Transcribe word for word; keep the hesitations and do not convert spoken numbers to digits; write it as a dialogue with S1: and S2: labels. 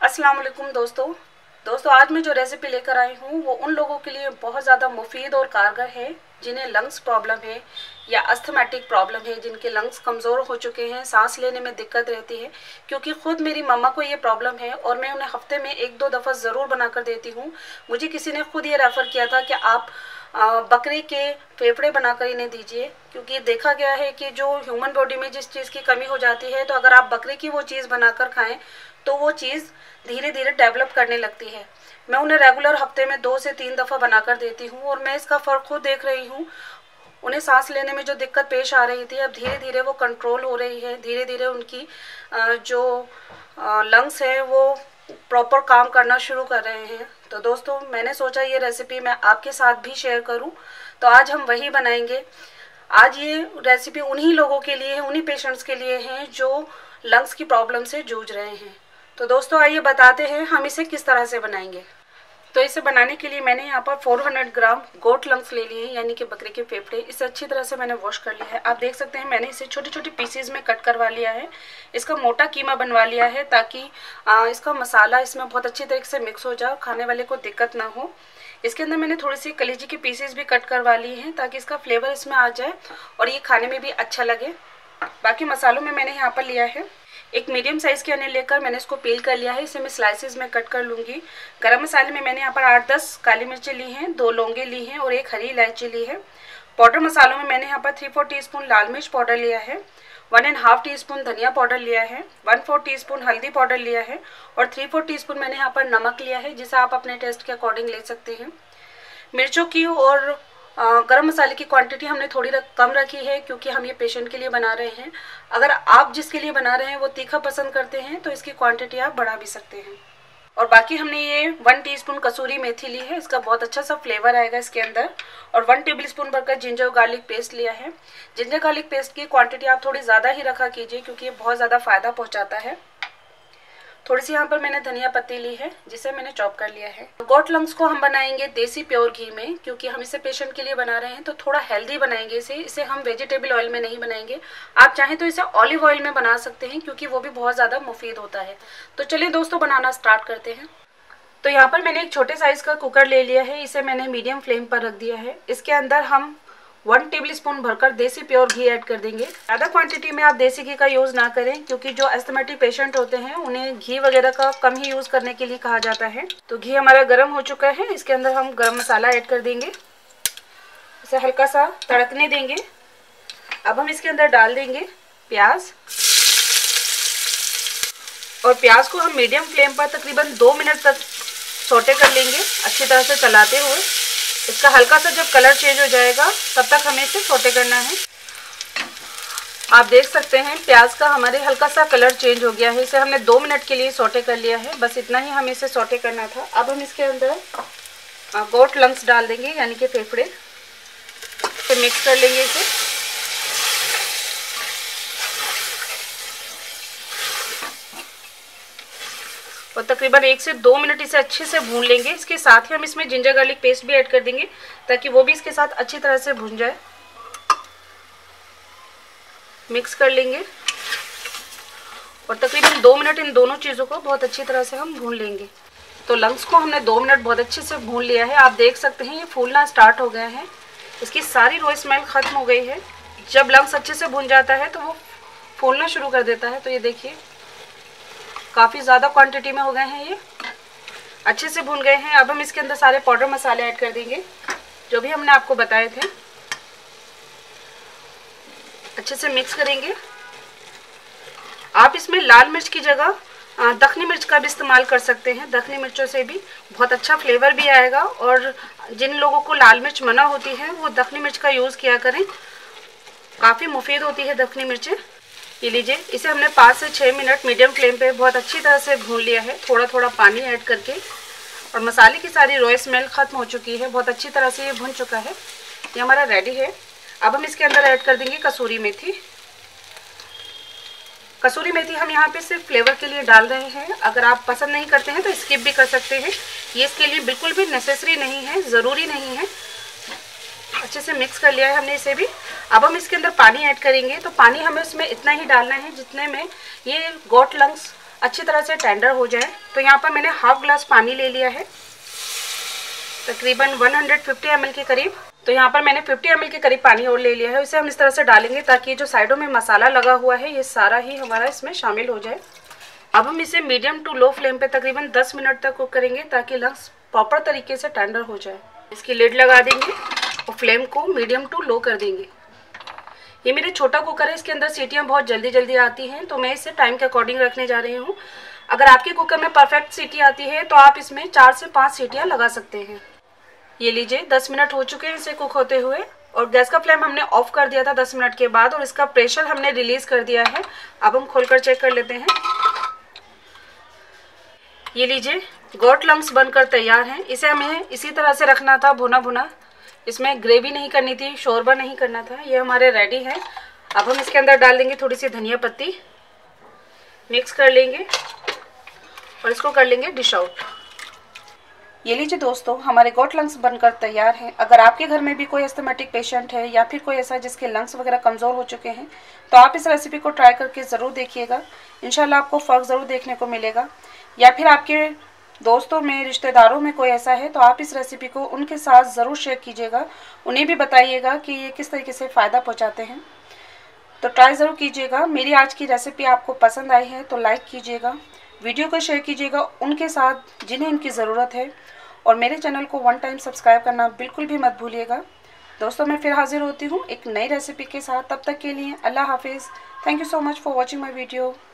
S1: अस्सलाम वालेकुम दोस्तों दोस्तों आज मैं जो रेसिपी लेकर आई हूँ वो उन लोगों के लिए बहुत ज़्यादा मुफीद और कारगर है जिन्हें लंग्स प्रॉब्लम है या अस्थमैटिक प्रॉब्लम है, जिनके लंग्स कमज़ोर हो चुके हैं, सांस लेने में दिक्कत रहती है। क्योंकि ख़ुद मेरी मम्मा को ये प्रॉब्लम है और मैं उन्हें हफ्ते में एक दो दफ़ा ज़रूर बना कर देती हूँ। मुझे किसी ने खुद ये रेफ़र किया था कि आप बकरे के फेफड़े बनाकर इन्हें दीजिए, क्योंकि देखा गया है कि जो ह्यूमन बॉडी में जिस चीज़ की कमी हो जाती है तो अगर आप बकरे की वो चीज़ बनाकर खाएं तो वो चीज़ धीरे धीरे डेवलप करने लगती है। मैं उन्हें रेगुलर हफ्ते में दो से तीन दफ़ा बनाकर देती हूँ और मैं इसका फ़र्क खुद देख रही हूँ। उन्हें सांस लेने में जो दिक्कत पेश आ रही थी अब धीरे धीरे वो कंट्रोल हो रही है, धीरे धीरे उनकी जो लंग्स है वो प्रॉपर काम करना शुरू कर रहे हैं। तो दोस्तों मैंने सोचा ये रेसिपी मैं आपके साथ भी शेयर करूं, तो आज हम वही बनाएंगे। आज ये रेसिपी उन्हीं लोगों के लिए है, उन्हीं पेशेंट्स के लिए हैं जो लंग्स की प्रॉब्लम से जूझ रहे हैं। तो दोस्तों आइए बताते हैं हम इसे किस तरह से बनाएंगे। तो इसे बनाने के लिए मैंने यहाँ पर चार सौ ग्राम गोट लंग्स ले लिए हैं, यानी कि बकरे के फेफड़े। इसे अच्छी तरह से मैंने वॉश कर लिया है। आप देख सकते हैं मैंने इसे छोटी छोटी पीसेज में कट करवा लिया है। इसका मोटा कीमा बनवा लिया है ताकि आ, इसका मसाला इसमें बहुत अच्छी तरीके से मिक्स हो जाए, खाने वाले को दिक्कत ना हो। इसके अंदर मैंने थोड़ी सी कलेजी की पीसेज भी कट करवा लिए हैं ताकि इसका फ्लेवर इसमें आ जाए और ये खाने में भी अच्छा लगे। बाकी मसालों में मैंने यहाँ पर लिया है एक मीडियम साइज़ के अनियन लेकर मैंने इसको पील कर लिया है। इसे मैं स्लाइसेस में कट कर लूँगी। गरम मसाले में मैंने यहाँ पर आठ दस काली मिर्चें ली हैं, दो लौंगे ली हैं और एक हरी इलायची ली है। पाउडर मसालों में मैंने यहाँ पर थ्री फोर टीस्पून लाल मिर्च पाउडर लिया है, one and half teaspoon धनिया पाउडर लिया है, वन फोर टी स्पून हल्दी पाउडर लिया है और थ्री फोर टी स्पून मैंने यहाँ पर नमक लिया है, जिसे आप अपने टेस्ट के अकॉर्डिंग ले सकते हैं। मिर्चों की और गरम मसाले की क्वांटिटी हमने थोड़ी रख, कम रखी है क्योंकि हम ये पेशेंट के लिए बना रहे हैं। अगर आप जिसके लिए बना रहे हैं वो तीखा पसंद करते हैं तो इसकी क्वांटिटी आप बढ़ा भी सकते हैं। और बाकी हमने ये वन टीस्पून कसूरी मेथी ली है, इसका बहुत अच्छा सा फ्लेवर आएगा इसके अंदर। और वन टेबल स्पून भरकर जिंजर गार्लिक पेस्ट लिया है। जिंजर गार्लिक पेस्ट की क्वांटिटी आप थोड़ी ज़्यादा ही रखा कीजिए क्योंकि ये बहुत ज़्यादा फ़ायदा पहुँचाता है। थोड़ी सी यहाँ पर मैंने धनिया पत्ती ली है जिसे मैंने चॉप कर लिया है। गोट लंग्स को हम बनाएंगे देसी प्योर घी में, क्योंकि हम इसे पेशेंट के लिए बना रहे हैं तो थोड़ा हेल्दी बनाएंगे इसे इसे हम वेजिटेबल ऑयल में नहीं बनाएंगे। आप चाहें तो इसे ऑलिव ऑयल में बना सकते हैं क्योंकि वो भी बहुत ज़्यादा मुफीद होता है। तो चलिए दोस्तों बनाना स्टार्ट करते हैं। तो यहाँ पर मैंने एक छोटे साइज़ का कुकर ले लिया है, इसे मैंने मीडियम फ्लेम पर रख दिया है। इसके अंदर हम वन टेबल स्पून भरकर देसी प्योर घी ऐड कर देंगे। ज़्यादा क्वांटिटी में आप देसी घी का यूज़ ना करें क्योंकि जो एस्थमेटिक पेशेंट होते हैं उन्हें घी वगैरह का कम ही यूज़ करने के लिए कहा जाता है। तो घी हमारा गर्म हो चुका है, इसके अंदर हम गरम मसाला ऐड कर देंगे, इसे हल्का सा तड़कने देंगे। अब हम इसके अंदर डाल देंगे प्याज और प्याज को हम मीडियम फ्लेम पर तकरीबन दो मिनट तक सौटे कर लेंगे, अच्छी तरह से चलाते हुए। इसका हल्का सा जब कलर चेंज हो जाएगा तब तक हमें इसे सौटे करना है। आप देख सकते हैं प्याज का हमारे हल्का सा कलर चेंज हो गया है। इसे हमने दो मिनट के लिए सौटे कर लिया है, बस इतना ही हमें इसे सौटे करना था। अब हम इसके अंदर गोट लंग्स डाल देंगे, यानी कि फेफड़े, इसे मिक्स कर लेंगे इसे। और तकरीबन एक से दो मिनट इसे अच्छे से भून लेंगे। इसके साथ ही हम इसमें जिंजर गार्लिक पेस्ट भी ऐड कर देंगे ताकि वो भी इसके साथ अच्छी तरह से भून जाए। मिक्स कर लेंगे और तकरीबन दो मिनट इन दोनों चीज़ों को बहुत अच्छी तरह से हम भून लेंगे। तो लंग्स को हमने दो मिनट बहुत अच्छे से भून लिया है। आप देख सकते हैं ये फूलना स्टार्ट हो गया है, इसकी सारी रो स्मेल ख़त्म हो गई है। जब लंग्स अच्छे से भून जाता है तो वो फूलना शुरू कर देता है। तो ये देखिए काफ़ी ज़्यादा क्वांटिटी में हो गए हैं, ये अच्छे से भून गए हैं। अब हम इसके अंदर सारे पाउडर मसाले ऐड कर देंगे जो भी हमने आपको बताए थे। अच्छे से मिक्स करेंगे। आप इसमें लाल मिर्च की जगह दखनी मिर्च का भी इस्तेमाल कर सकते हैं। दखनी मिर्चों से भी बहुत अच्छा फ्लेवर भी आएगा और जिन लोगों को लाल मिर्च मना होती है वो दखनी मिर्च का यूज़ किया करें, काफ़ी मुफीद होती है दखनी मिर्चें। ये लीजिए, इसे हमने पाँच से छः मिनट मीडियम फ्लेम पे बहुत अच्छी तरह से भून लिया है, थोड़ा थोड़ा पानी ऐड करके। और मसाले की सारी रॉय स्मेल ख़त्म हो चुकी है, बहुत अच्छी तरह से ये भुन चुका है। ये हमारा रेडी है। अब हम इसके अंदर ऐड कर देंगे कसूरी मेथी। कसूरी मेथी हम यहाँ पे सिर्फ फ्लेवर के लिए डाल रहे हैं, अगर आप पसंद नहीं करते हैं तो स्किप भी कर सकते हैं। ये इसके लिए बिल्कुल भी नेसेसरी नहीं है, ज़रूरी नहीं है। अच्छे से मिक्स कर लिया है हमने इसे भी। अब हम इसके अंदर पानी ऐड करेंगे, तो पानी हमें उसमें इतना ही डालना है जितने में ये गोट लंग्स अच्छी तरह से टेंडर हो जाए। तो यहाँ पर मैंने हाफ ग्लास पानी ले लिया है, तकरीबन एक सौ पचास एम एल के करीब। तो यहाँ पर मैंने पचास एम एल के करीब पानी और ले लिया है। इसे हम इस तरह से डालेंगे ताकि जो साइडों में मसाला लगा हुआ है ये सारा ही हमारा इसमें शामिल हो जाए। अब हम इसे मीडियम टू लो फ्लेम पे तकरीबन दस मिनट तक कुक करेंगे ताकि लंग्स प्रॉपर तरीके से टेंडर हो जाए। इसकी लिड लगा देंगे और फ्लेम को मीडियम टू लो कर देंगे। ये मेरे छोटा कुकर है, इसके अंदर सीटियाँ बहुत जल्दी जल्दी आती हैं, तो मैं इसे टाइम के अकॉर्डिंग रखने जा रही हूँ। अगर आपके कुकर में परफेक्ट सीटी आती है तो आप इसमें चार से पाँच सीटियाँ लगा सकते हैं। ये लीजिए दस मिनट हो चुके हैं इसे कुक होते हुए, और गैस का फ्लेम हमने ऑफ कर दिया था दस मिनट के बाद, और इसका प्रेशर हमने रिलीज कर दिया है। अब हम खोलकर चेक कर लेते हैं। ये लीजिए गोट लंग्स बनकर तैयार हैं। इसे हमें इसी तरह से रखना था, भुना भुना, इसमें ग्रेवी नहीं करनी थी, शोरबा नहीं करना था। ये हमारे रेडी है। अब हम इसके अंदर डाल देंगे थोड़ी सी धनिया पत्ती, मिक्स कर लेंगे और इसको कर लेंगे डिश आउट। ये लीजिए दोस्तों, हमारे गोट लंग्स बनकर तैयार हैं। अगर आपके घर में भी कोई एस्थमेटिक पेशेंट है या फिर कोई ऐसा जिसके लंग्स वगैरह कमज़ोर हो चुके हैं तो आप इस रेसिपी को ट्राई करके ज़रूर देखिएगा। इंशाल्लाह आपको फ़र्क ज़रूर देखने को मिलेगा। या फिर आपके दोस्तों में, रिश्तेदारों में कोई ऐसा है तो आप इस रेसिपी को उनके साथ ज़रूर शेयर कीजिएगा, उन्हें भी बताइएगा कि ये किस तरीके से फ़ायदा पहुँचाते हैं। तो ट्राई ज़रूर कीजिएगा। मेरी आज की रेसिपी आपको पसंद आई है तो लाइक कीजिएगा, वीडियो को शेयर कीजिएगा उनके साथ जिन्हें इनकी ज़रूरत है, और मेरे चैनल को वन टाइम सब्सक्राइब करना बिल्कुल भी मत भूलिएगा। दोस्तों मैं फिर हाजिर होती हूँ एक नई रेसिपी के साथ। तब तक के लिए अल्लाह हाफिज़। Thank you so much for watching my video.